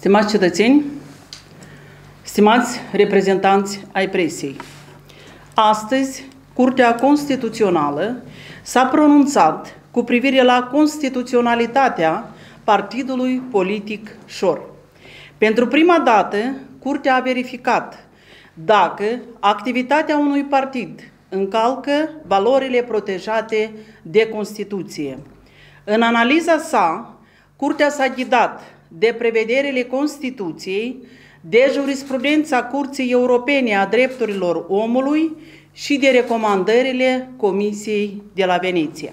Stimați cetățeni, stimați reprezentanți ai presiei, astăzi Curtea Constituțională s-a pronunțat cu privire la constituționalitatea partidului politic Șor. Pentru prima dată, Curtea a verificat dacă activitatea unui partid încalcă valorile protejate de Constituție. În analiza sa, Curtea s-a ghidat de prevederile Constituției, de jurisprudența Curții Europene a Drepturilor Omului și de recomandările Comisiei de la Veneția.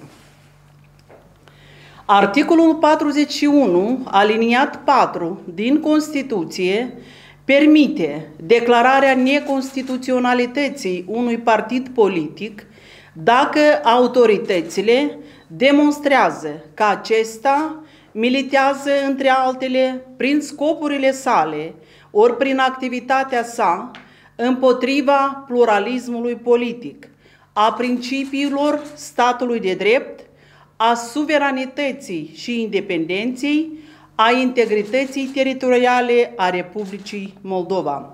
Articolul 41, aliniat 4 din Constituție, permite declararea neconstituționalității unui partid politic dacă autoritățile demonstrează că acesta militează, între altele, prin scopurile sale, ori prin activitatea sa, împotriva pluralismului politic, a principiilor statului de drept, a suveranității și independenței, a integrității teritoriale a Republicii Moldova.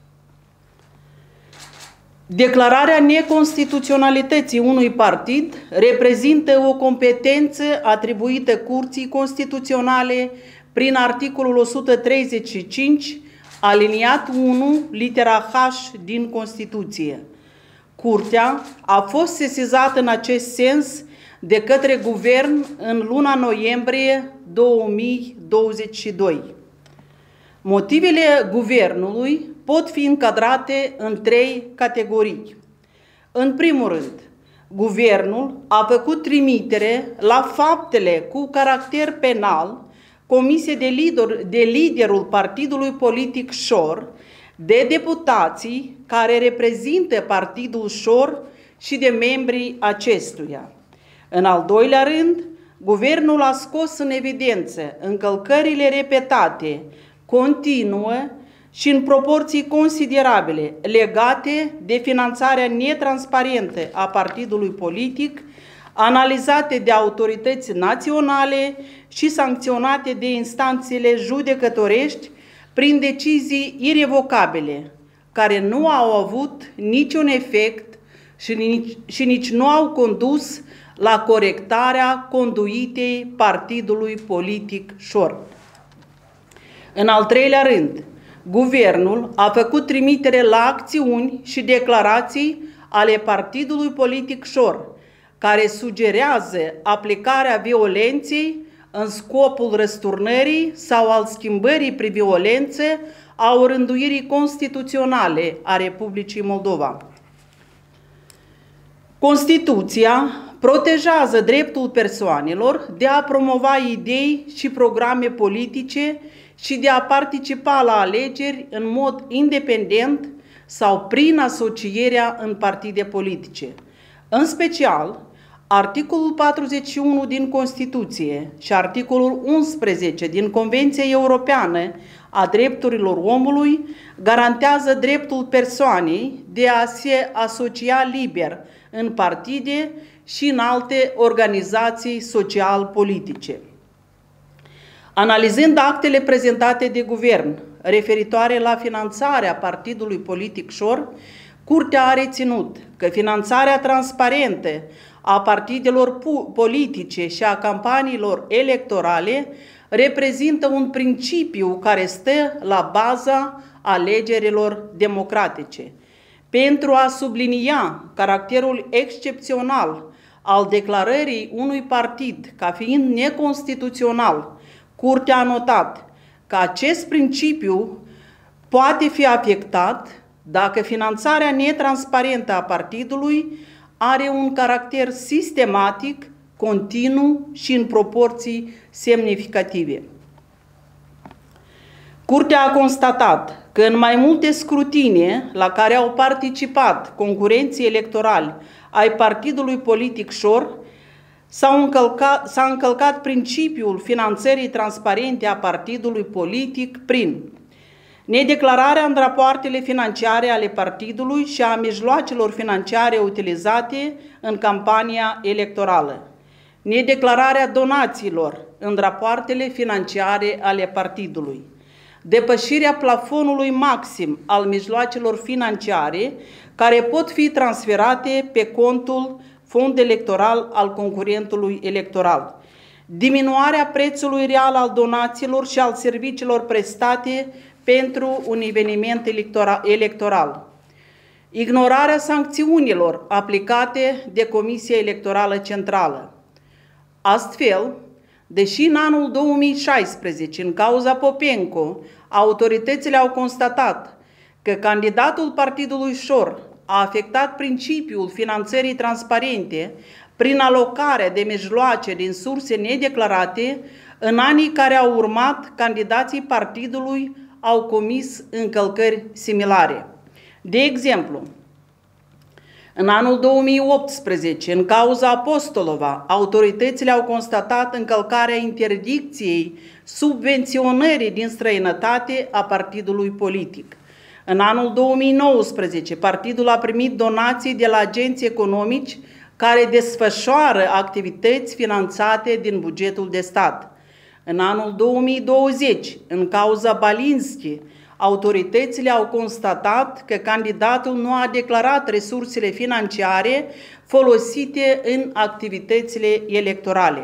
Declararea neconstituționalității unui partid reprezintă o competență atribuită Curții Constituționale prin articolul 135, aliniat 1, litera H din Constituție. Curtea a fost sesizată în acest sens de către Guvern în luna noiembrie 2022. Motivele Guvernului pot fi încadrate în 3 categorii. În primul rând, Guvernul a făcut trimitere la faptele cu caracter penal comise de liderul partidului politic Șor, de deputații care reprezintă partidul Șor și de membrii acestuia. În al doilea rând, Guvernul a scos în evidență încălcările repetate, continuă și în proporții considerabile legate de finanțarea netransparentă a partidului politic, analizate de autorități naționale și sancționate de instanțele judecătorești prin decizii irevocabile, care nu au avut niciun efect și nici nu au condus la corectarea conduitei partidului politic Șor. În al treilea rând, Guvernul a făcut trimitere la acțiuni și declarații ale partidului politic Șor, care sugerează aplicarea violenței în scopul răsturnării sau al schimbării prin violență a orânduirii constituționale a Republicii Moldova. Constituția protejează dreptul persoanelor de a promova idei și programe politice și de a participa la alegeri în mod independent sau prin asocierea în partide politice. În special, articolul 41 din Constituție și articolul 11 din Convenția Europeană a Drepturilor Omului garantează dreptul persoanei de a se asocia liber în partide și în alte organizații social-politice. Analizând actele prezentate de Guvern referitoare la finanțarea partidului politic Șor, Curtea a reținut că finanțarea transparentă a partidelor politice și a campaniilor electorale reprezintă un principiu care stă la baza alegerilor democratice. Pentru a sublinia caracterul excepțional al declarării unui partid ca fiind neconstituțional, Curtea a notat că acest principiu poate fi afectat dacă finanțarea netransparentă a partidului are un caracter sistematic, continuu și în proporții semnificative. Curtea a constatat că în mai multe scrutine la care au participat concurenții electorali ai partidului politic Șor, s-a încălcat principiul finanțării transparente a partidului politic prin nedeclararea în rapoartele financiare ale partidului și a mijloacelor financiare utilizate în campania electorală, nedeclararea donațiilor în rapoartele financiare ale partidului, depășirea plafonului maxim al mijloacelor financiare care pot fi transferate pe contul fond electoral al concurentului electoral, diminuarea prețului real al donațiilor și al serviciilor prestate pentru un eveniment electoral, ignorarea sancțiunilor aplicate de Comisia Electorală Centrală. Astfel, deși în anul 2016, în cauza Popenco, autoritățile au constatat că candidatul Partidului Șor a afectat principiul finanțării transparente prin alocarea de mijloace din surse nedeclarate, în anii care au urmat, candidații partidului au comis încălcări similare. De exemplu, în anul 2018, în cauza Apostolova, autoritățile au constatat încălcarea interdicției subvenționării din străinătate a partidului politic. În anul 2019, partidul a primit donații de la agenți economici care desfășoară activități finanțate din bugetul de stat. În anul 2020, în cauza Balinski, autoritățile au constatat că candidatul nu a declarat resursele financiare folosite în activitățile electorale.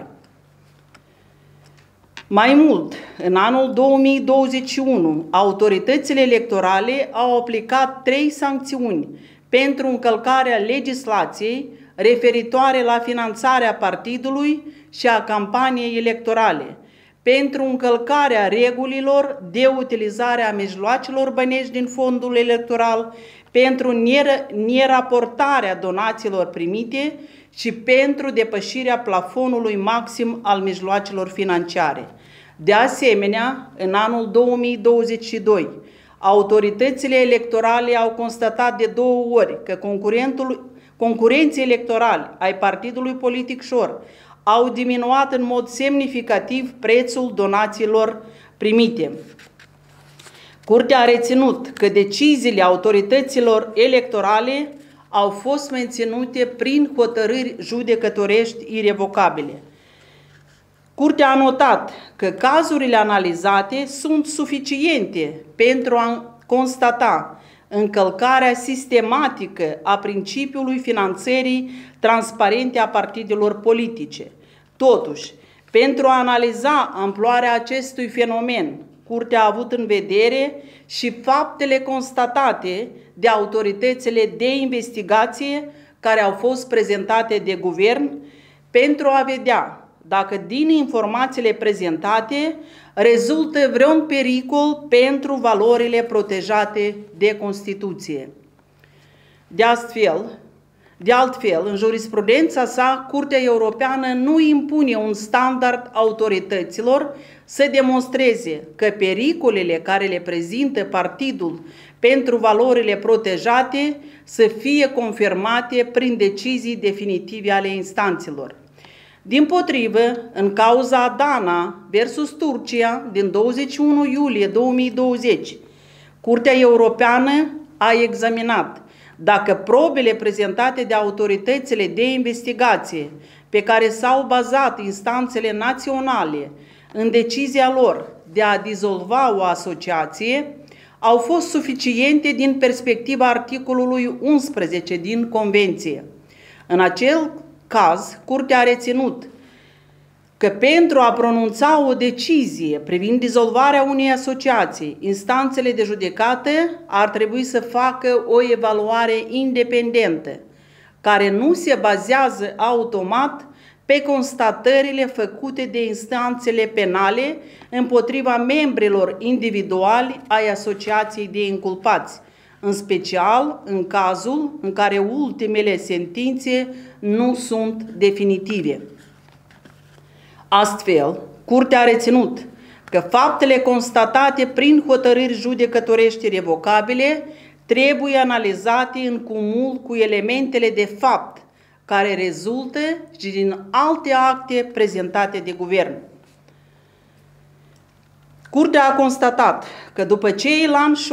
Mai mult, în anul 2021, autoritățile electorale au aplicat 3 sancțiuni pentru încălcarea legislației referitoare la finanțarea partidului și a campaniei electorale, pentru încălcarea regulilor de utilizare a mijloacelor bănești din fondul electoral, pentru neraportarea donațiilor primite și pentru depășirea plafonului maxim al mijloacelor financiare. De asemenea, în anul 2022, autoritățile electorale au constatat de 2 ori că concurenții electorali ai partidului politic Șor au diminuat în mod semnificativ prețul donațiilor primite. Curtea a reținut că deciziile autorităților electorale au fost menținute prin hotărâri judecătorești irevocabile. Curtea a notat că cazurile analizate sunt suficiente pentru a constata încălcarea sistematică a principiului finanțării transparente a partidelor politice. Totuși, pentru a analiza amploarea acestui fenomen, Curtea a avut în vedere și faptele constatate de autoritățile de investigație care au fost prezentate de guvern pentru a vedea dacă din informațiile prezentate rezultă vreun pericol pentru valorile protejate de Constituție. De altfel, în jurisprudența sa, Curtea Europeană nu impune un standard autorităților să demonstreze că pericolele care le prezintă partidul pentru valorile protejate să fie confirmate prin decizii definitive ale instanțelor. Dimpotrivă, în cauza Adana versus Turcia din 21 iulie 2020, Curtea Europeană a examinat dacă probele prezentate de autoritățile de investigație pe care s-au bazat instanțele naționale în decizia lor de a dizolva o asociație au fost suficiente din perspectiva articolului 11 din Convenție. În acel caz, Curtea a reținut că pentru a pronunța o decizie privind dizolvarea unei asociații, instanțele de judecată ar trebui să facă o evaluare independentă, care nu se bazează automat pe constatările făcute de instanțele penale împotriva membrilor individuali ai asociației de inculpați, în special în cazul în care ultimele sentințe nu sunt definitive. Astfel, Curtea a reținut că faptele constatate prin hotărâri judecătorești revocabile trebuie analizate în cumul cu elementele de fapt care rezultă și din alte acte prezentate de guvern. Curtea a constatat că după ce Ilan Șor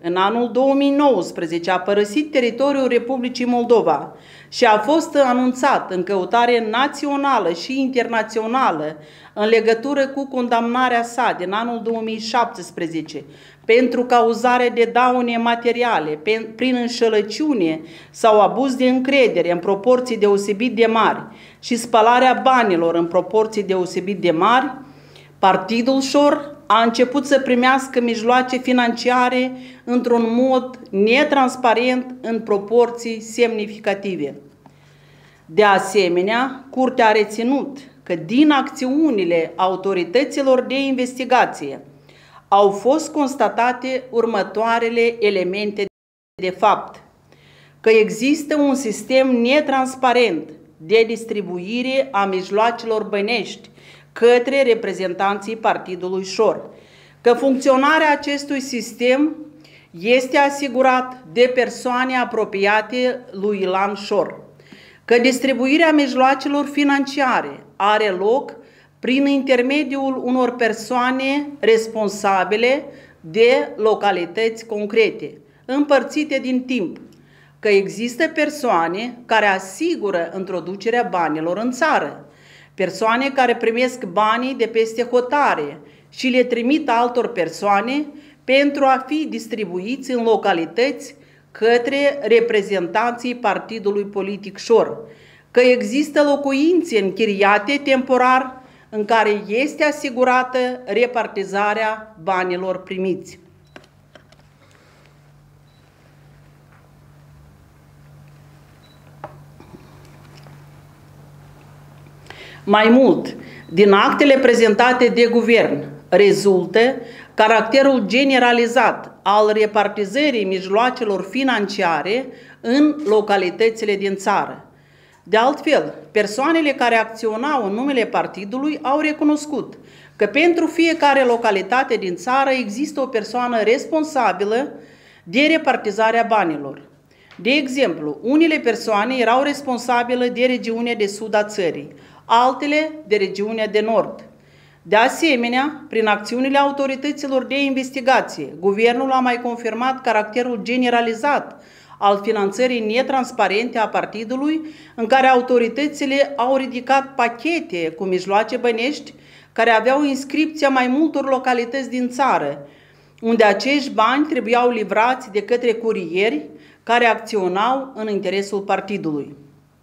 în anul 2019 a părăsit teritoriul Republicii Moldova și a fost anunțat în căutare națională și internațională în legătură cu condamnarea sa din anul 2017 pentru cauzare de daune materiale prin înșelăciune sau abuz de încredere în proporții deosebit de mari și spălarea banilor în proporții deosebit de mari, Partidul Șor a început să primească mijloace financiare într-un mod netransparent în proporții semnificative. De asemenea, Curtea a reținut că din acțiunile autorităților de investigație au fost constatate următoarele elemente de fapt: că există un sistem netransparent de distribuire a mijloacelor bănești către reprezentanții Partidului Șor, că funcționarea acestui sistem este asigurat de persoane apropiate lui Ilan Șor, că distribuirea mijloacelor financiare are loc prin intermediul unor persoane responsabile de localități concrete, împărțite din timp, că există persoane care asigură introducerea banilor în țară, persoane care primesc banii de peste hotare și le trimit altor persoane pentru a fi distribuiți în localități către reprezentanții Partidului Politic Șor, că există locuințe închiriate temporar în care este asigurată repartizarea banilor primiți. Mai mult, din actele prezentate de guvern rezultă caracterul generalizat al repartizării mijloacelor financiare în localitățile din țară. De altfel, persoanele care acționau în numele partidului au recunoscut că pentru fiecare localitate din țară există o persoană responsabilă de repartizarea banilor. De exemplu, unele persoane erau responsabile de regiunea de sud a țării, altele de regiunea de nord. De asemenea, prin acțiunile autorităților de investigație, guvernul a mai confirmat caracterul generalizat al finanțării netransparente a partidului, în care autoritățile au ridicat pachete cu mijloace bănești care aveau inscripția mai multor localități din țară, unde acești bani trebuiau livrați de către curieri care acționau în interesul partidului.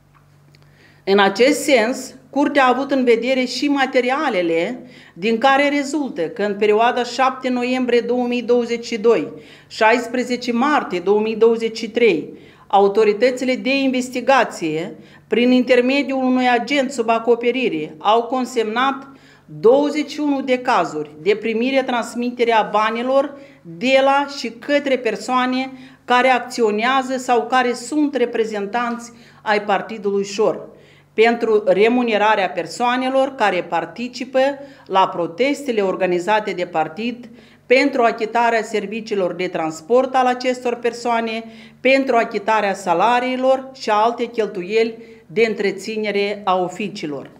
În acest sens, Curtea a avut în vedere și materialele din care rezultă că în perioada 7 noiembrie 2022, 16 martie 2023, autoritățile de investigație, prin intermediul unui agent sub acoperire, au consemnat 21 de cazuri de primire-transmitere a banilor de la și către persoane care acționează sau care sunt reprezentanți ai Partidului Șor, pentru remunerarea persoanelor care participă la protestele organizate de partid, pentru achitarea serviciilor de transport al acestor persoane, pentru achitarea salariilor și alte cheltuieli de întreținere a oficiilor.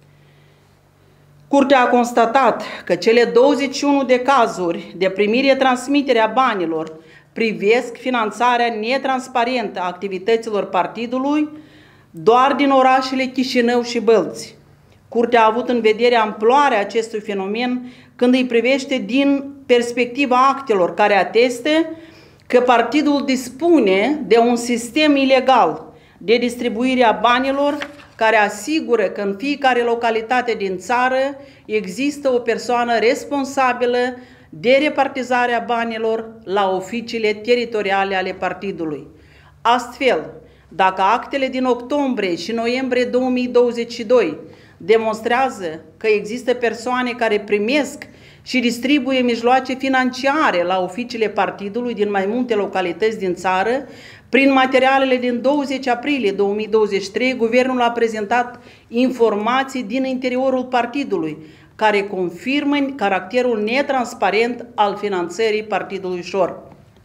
Curtea a constatat că cele 21 de cazuri de primire-transmitere a banilor privesc finanțarea netransparentă a activităților partidului doar din orașele Chișinău și Bălți. Curtea a avut în vedere amploarea acestui fenomen când îi privește din perspectiva actelor care atestă că partidul dispune de un sistem ilegal de distribuire a banilor care asigură că în fiecare localitate din țară există o persoană responsabilă de repartizarea banilor la oficiile teritoriale ale partidului. Astfel, dacă actele din octombrie și noiembrie 2022 demonstrează că există persoane care primesc și distribuie mijloace financiare la oficiile partidului din mai multe localități din țară, prin materialele din 20 aprilie 2023, guvernul a prezentat informații din interiorul partidului, care confirmă caracterul netransparent al finanțării Partidului Șor.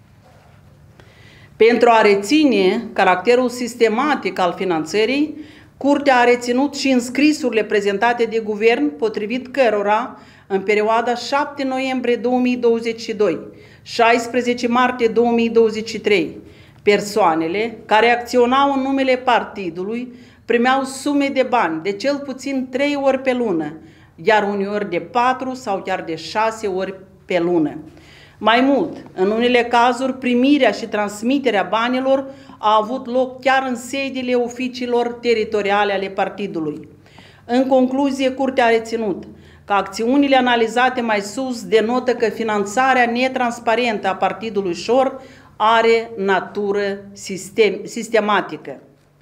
Pentru a reține caracterul sistematic al finanțării, Curtea a reținut și înscrisurile prezentate de guvern, potrivit cărora, în perioada 7 noiembrie 2022, 16 martie 2023, persoanele care acționau în numele partidului primeau sume de bani de cel puțin 3 ori pe lună, iar uneori de 4 sau chiar de 6 ori pe lună. Mai mult, în unele cazuri, primirea și transmiterea banilor a avut loc chiar în sediile oficiilor teritoriale ale partidului. În concluzie, Curtea a reținut că acțiunile analizate mai sus denotă că finanțarea netransparentă a partidului Șor are natură sistematică.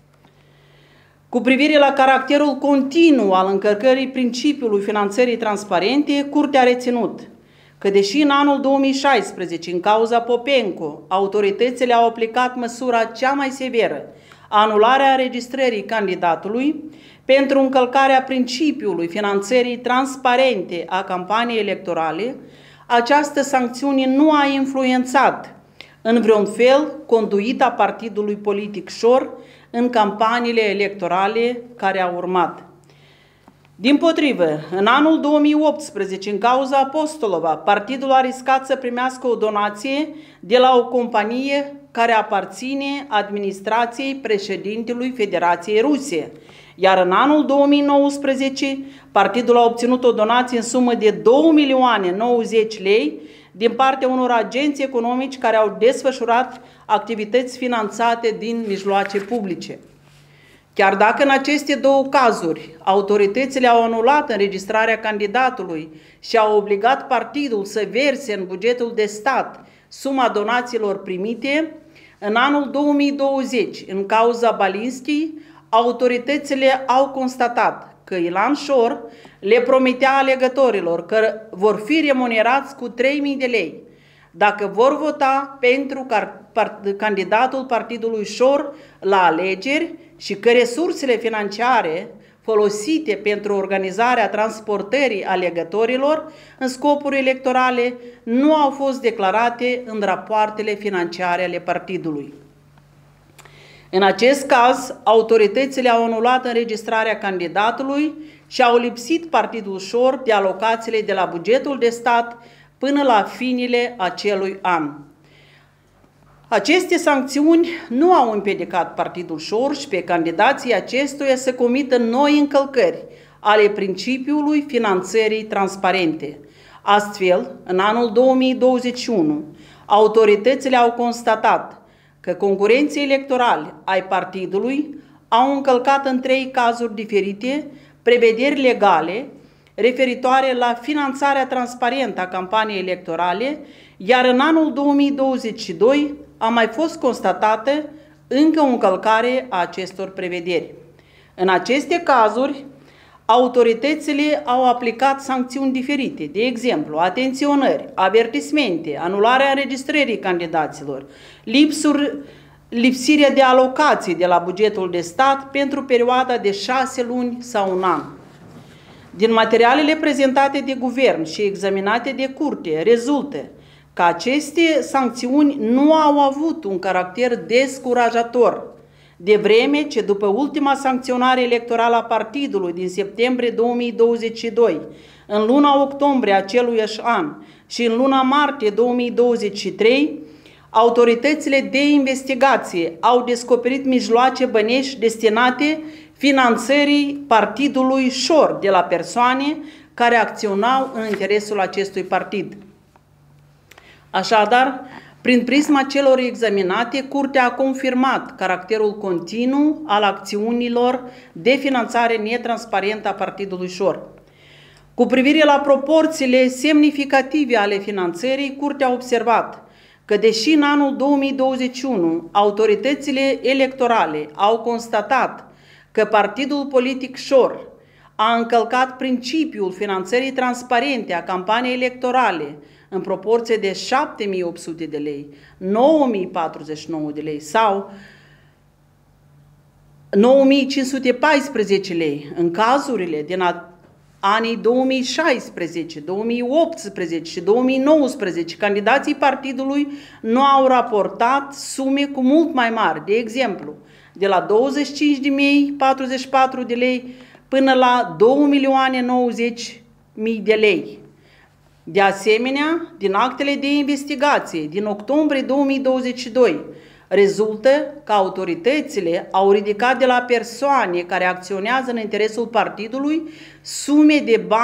Cu privire la caracterul continuu al încărcării principiului finanțării transparente, Curtea a reținut că, deși în anul 2016, în cauza Popenco, autoritățile au aplicat măsura cea mai severă, anularea înregistrării candidatului, pentru încălcarea principiului finanțării transparente a campaniei electorale, această sancțiune nu a influențat în vreun fel conduita partidului politic Șor în campaniile electorale care au urmat. Dimpotrivă, în anul 2018, în cauza Apostolova, partidul a riscat să primească o donație de la o companie care aparține administrației președintelui Federației Ruse, iar în anul 2019, partidul a obținut o donație în sumă de 2.090.000 lei din partea unor agenți economici care au desfășurat activități finanțate din mijloace publice. Chiar dacă în aceste două cazuri autoritățile au anulat înregistrarea candidatului și au obligat partidul să verse în bugetul de stat suma donațiilor primite, în anul 2020, în cauza Balinski, autoritățile au constatat că Ilan Șor le promitea alegătorilor că vor fi remunerați cu 3.000 de lei dacă vor vota pentru candidatul partidului Șor la alegeri și că resursele financiare folosite pentru organizarea transportării alegătorilor în scopuri electorale nu au fost declarate în rapoartele financiare ale partidului. În acest caz, autoritățile au anulat înregistrarea candidatului și au lipsit partidul Șor de alocațiile de la bugetul de stat până la finele acelui an. Aceste sancțiuni nu au împiedicat partidul Șor și pe candidații acestuia să comită noi încălcări ale principiului finanțării transparente. Astfel, în anul 2021, autoritățile au constatat că concurenții electorali ai partidului au încălcat în 3 cazuri diferite prevederi legale referitoare la finanțarea transparentă a campaniei electorale, iar în anul 2022 a mai fost constatată încă o încălcare a acestor prevederi. În aceste cazuri, autoritățile au aplicat sancțiuni diferite, de exemplu, atenționări, avertismente, anularea înregistrării candidaților, lipsirea de alocații de la bugetul de stat pentru perioada de 6 luni sau un an. Din materialele prezentate de guvern și examinate de curte, rezultă că aceste sancțiuni nu au avut un caracter descurajator, de vreme ce după ultima sancționare electorală a partidului din septembrie 2022, în luna octombrie aceluiași an și în luna martie 2023, autoritățile de investigație au descoperit mijloace bănești destinate finanțării partidului Șor de la persoane care acționau în interesul acestui partid. Așadar, prin prisma celor examinate, Curtea a confirmat caracterul continuu al acțiunilor de finanțare netransparentă a partidului Șor. Cu privire la proporțiile semnificative ale finanțării, Curtea a observat că, deși în anul 2021 autoritățile electorale au constatat că partidul politic Șor a încălcat principiul finanțării transparente a campaniei electorale în proporție de 7.800 de lei, 9.049 de lei sau 9.514 lei în cazurile din anii 2016, 2018 și 2019, candidații partidului nu au raportat sume cu mult mai mari, de exemplu, de la 25.044 de lei până la 2.090.000 de lei. De asemenea, din actele de investigație din octombrie 2022, rezultă că autoritățile au ridicat de la persoane care acționează în interesul partidului sume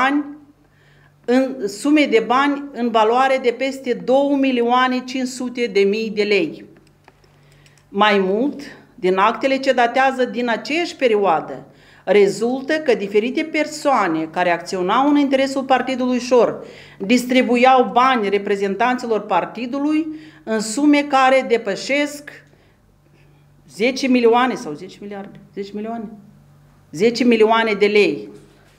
de bani în valoare de peste 2.500.000 de lei. Mai mult, din actele ce datează din aceeași perioadă, rezultă că diferite persoane care acționau în interesul partidului Șor distribuiau bani reprezentanților partidului în sume care depășesc 10 milioane sau 10 miliarde, 10 milioane, 10 milioane de lei.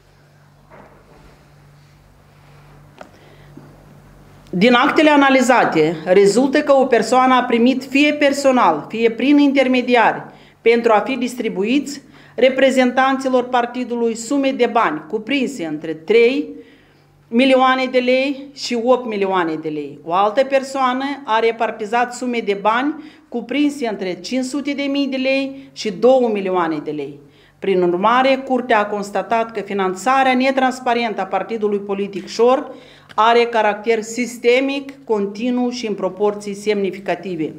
Din actele analizate, rezultă că o persoană a primit fie personal, fie prin intermediari, pentru a fi distribuiți reprezentanților partidului sume de bani cuprinse între 3 milioane de lei și 8 milioane de lei. O altă persoană a repartizat sume de bani cuprinse între 500.000 de lei și 2 milioane de lei. Prin urmare, Curtea a constatat că finanțarea netransparentă a partidului politic Șor are caracter sistemic, continuu și în proporții semnificative.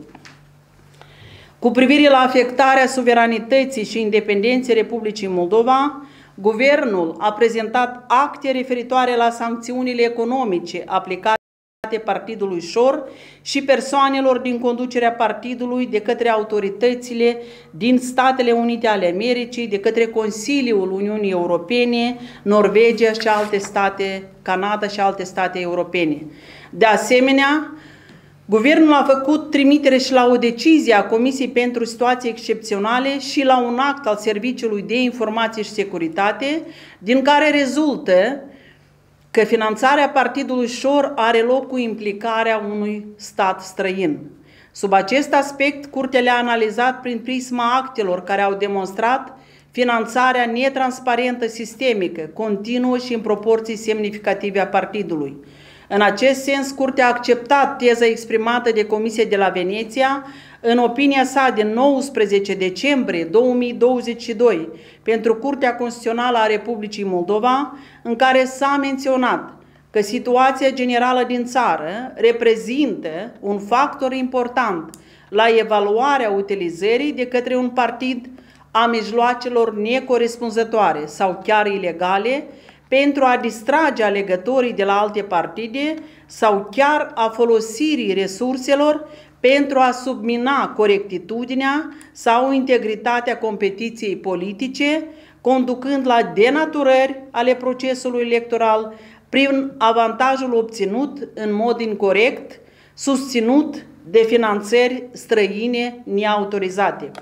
Cu privire la afectarea suveranității și independenței Republicii Moldova, Guvernul a prezentat acte referitoare la sancțiunile economice aplicate partidului Șor și persoanelor din conducerea partidului de către autoritățile din Statele Unite ale Americii, de către Consiliul Uniunii Europene, Norvegia și alte state, Canada și alte state europene. De asemenea, Guvernul a făcut trimitere și la o decizie a Comisiei pentru Situații Excepționale și la un act al Serviciului de Informație și Securitate, din care rezultă că finanțarea partidului Șor are loc cu implicarea unui stat străin. Sub acest aspect, Curtea le-a analizat prin prisma actelor care au demonstrat finanțarea netransparentă, sistemică, continuă și în proporții semnificative a partidului. În acest sens, Curtea a acceptat teza exprimată de Comisia de la Veneția în opinia sa din 19 decembrie 2022 pentru Curtea Constituțională a Republicii Moldova, în care s-a menționat că situația generală din țară reprezintă un factor important la evaluarea utilizării de către un partid a mijloacelor necorespunzătoare sau chiar ilegale pentru a distrage alegătorii de la alte partide sau chiar a folosirii resurselor pentru a submina corectitudinea sau integritatea competiției politice, conducând la denaturări ale procesului electoral prin avantajul obținut în mod incorect, susținut de finanțări străine neautorizate.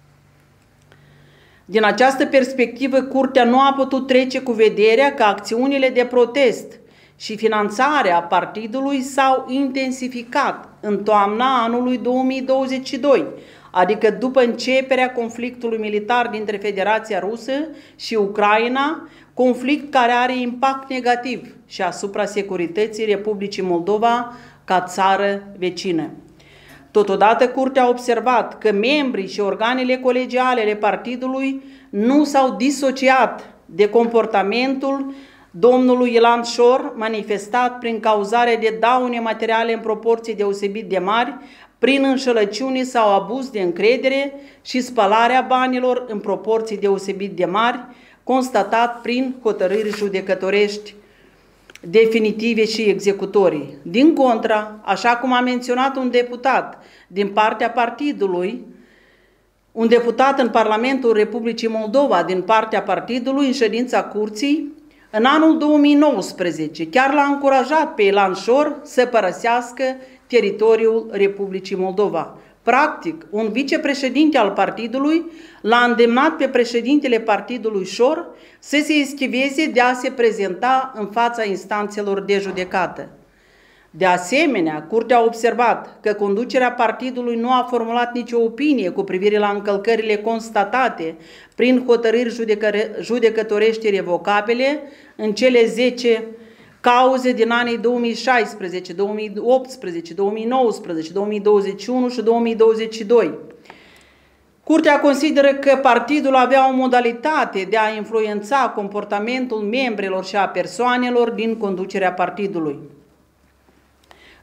Din această perspectivă, Curtea nu a putut trece cu vederea că acțiunile de protest și finanțarea partidului s-au intensificat în toamna anului 2022, adică după începerea conflictului militar dintre Federația Rusă și Ucraina, conflict care are impact negativ și asupra securității Republicii Moldova ca țară vecină. Totodată, Curtea a observat că membrii și organele colegiale ale partidului nu s-au disociat de comportamentul domnului Ilan Șor, manifestat prin cauzarea de daune materiale în proporții deosebit de mari, prin înșelăciune sau abuz de încredere și spălarea banilor în proporții deosebit de mari, constatat prin hotărâri judecătorești definitive și executorii. Din contra, așa cum a menționat un deputat din partea partidului, un deputat în Parlamentul Republicii Moldova din partea partidului în ședința curții, în anul 2019 chiar l-a încurajat pe Ilan Șor să părăsească teritoriul Republicii Moldova. Practic, un vicepreședinte al partidului l-a îndemnat pe președintele partidului Șor să se eschiveze de a se prezenta în fața instanțelor de judecată. De asemenea, Curtea a observat că conducerea partidului nu a formulat nicio opinie cu privire la încălcările constatate prin hotărâri judecătorești revocabile în cele 10 cauze din anii 2016, 2018, 2019, 2021 și 2022. Curtea consideră că partidul avea o modalitate de a influența comportamentul membrilor și a persoanelor din conducerea partidului.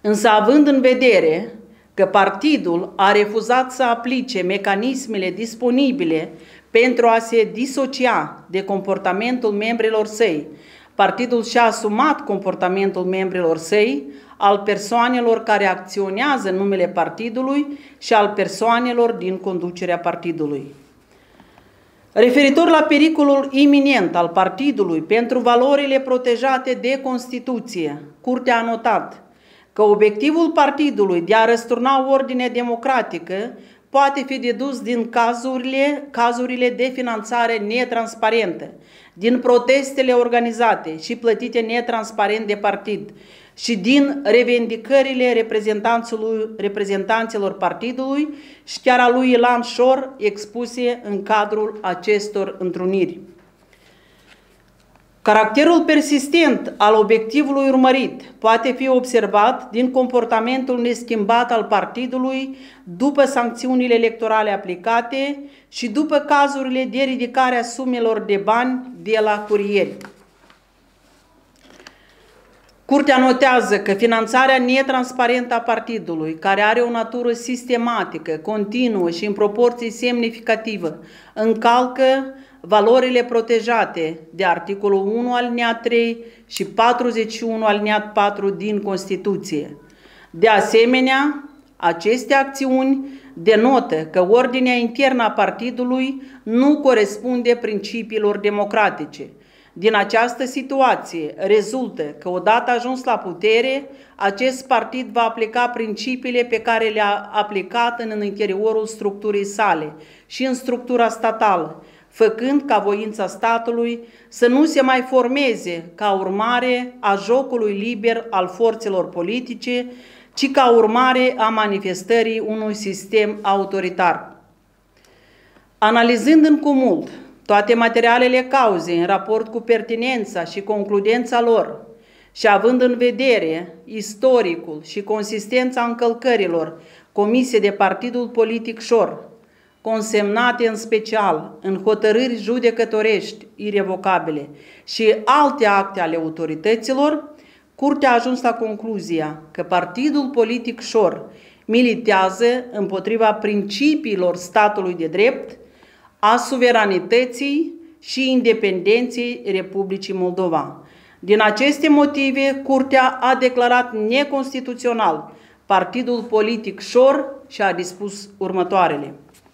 Însă, având în vedere că partidul a refuzat să aplice mecanismele disponibile pentru a se disocia de comportamentul membrilor săi, partidul și-a asumat comportamentul membrilor săi, al persoanelor care acționează în numele partidului și al persoanelor din conducerea partidului. Referitor la pericolul iminent al partidului pentru valorile protejate de Constituție, Curtea a notat că obiectivul partidului de a răsturna ordinea democratică poate fi dedus din cazurile de finanțare netransparentă, din protestele organizate și plătite netransparent de partid și din revendicările reprezentanților partidului și chiar a lui Ilan Șor expuse în cadrul acestor întruniri. Caracterul persistent al obiectivului urmărit poate fi observat din comportamentul neschimbat al partidului după sancțiunile electorale aplicate și după cazurile de ridicare a sumelor de bani de la curieri. Curtea notează că finanțarea netransparentă a partidului, care are o natură sistematică, continuă și în proporții semnificativă, încalcă valorile protejate de articolul 1 alineat 3 și 41 alineat 4 din Constituție. De asemenea, aceste acțiuni denotă că ordinea internă a partidului nu corespunde principiilor democratice. Din această situație rezultă că odată ajuns la putere, acest partid va aplica principiile pe care le-a aplicat în interiorul structurii sale și în structura statală, făcând ca voința statului să nu se mai formeze ca urmare a jocului liber al forțelor politice, ci ca urmare a manifestării unui sistem autoritar. Analizând în cumul toate materialele cauzei în raport cu pertinența și concludența lor și având în vedere istoricul și consistența încălcărilor comise de partidul politic Șor, consemnate în special în hotărâri judecătorești irevocabile și alte acte ale autorităților, Curtea a ajuns la concluzia că partidul politic Șor militează împotriva principiilor statului de drept, a suveranității și independenței Republicii Moldova. Din aceste motive, Curtea a declarat neconstituțional partidul politic Șor și a dispus următoarele.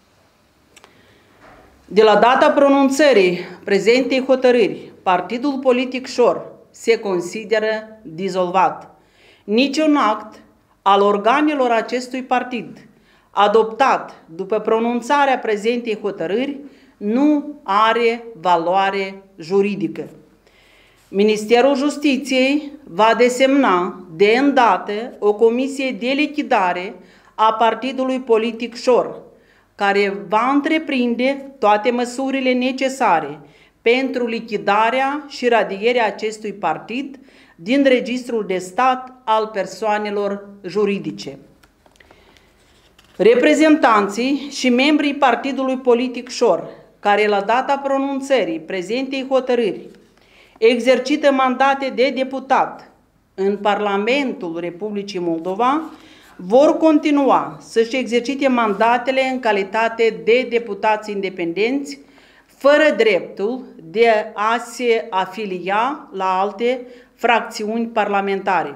De la data pronunțării prezentei hotărâri, partidul politic Șor se consideră dizolvat. Niciun act al organelor acestui partid adoptat după pronunțarea prezentei hotărâri nu are valoare juridică. Ministerul Justiției va desemna de îndată o comisie de lichidare a partidului politic Șor, care va întreprinde toate măsurile necesare pentru lichidarea și radierea acestui partid din registrul de stat al persoanelor juridice. Reprezentanții și membrii partidului politic Șor, care la data pronunțării prezentei hotărâri exercită mandate de deputat în Parlamentul Republicii Moldova, vor continua să-și exercite mandatele în calitate de deputați independenți, fără dreptul de a se afilia la alte fracțiuni parlamentare.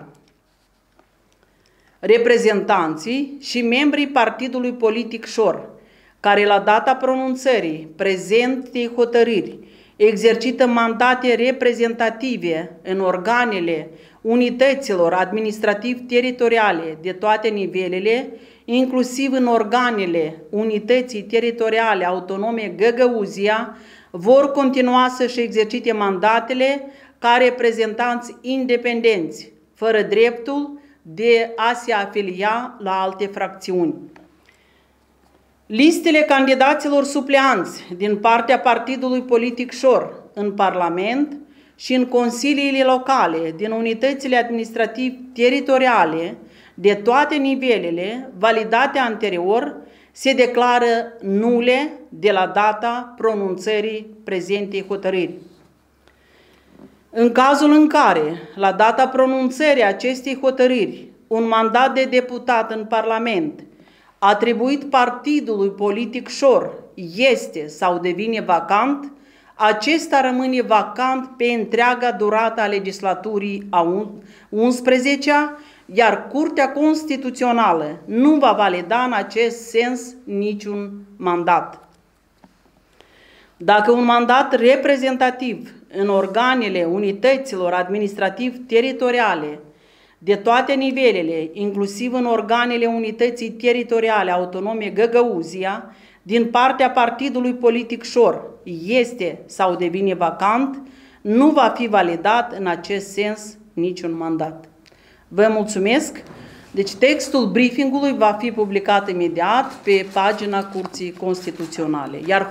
Reprezentanții și membrii partidului politic Șor, care la data pronunțării prezentei hotărâri exercită mandate reprezentative în organele unităților administrativ-teritoriale de toate nivelele, inclusiv în organele Unității Teritoriale Autonome Găgăuzia, vor continua să-și exercite mandatele ca reprezentanți independenți, fără dreptul de a se afilia la alte fracțiuni. Listele candidaților supleanți din partea partidului politic Șor în Parlament și în consiliile locale din unitățile administrativ-teritoriale de toate nivelele validate anterior se declară nule de la data pronunțării prezentei hotărâri. În cazul în care, la data pronunțării acestei hotărâri, un mandat de deputat în Parlament atribuit partidului politic șor este sau devine vacant, acesta rămâne vacant pe întreaga durată a legislaturii a 11-a, iar Curtea Constituțională nu va valida în acest sens niciun mandat. Dacă un mandat reprezentativ în organele unităților administrativ-teritoriale de toate nivelele, inclusiv în organele unității teritoriale autonome Găgăuzia, din partea partidului politic șor, este sau devine vacant, nu va fi validat în acest sens niciun mandat. Vă mulțumesc! Deci textul briefingului va fi publicat imediat pe pagina Curții Constituționale, iar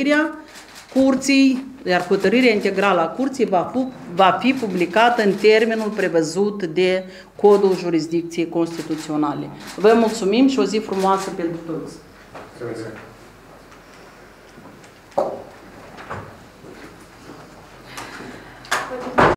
hotărârea integrală a Curții va fi publicată în termenul prevăzut de Codul Jurisdicției Constituționale. Vă mulțumim și o zi frumoasă pentru toți!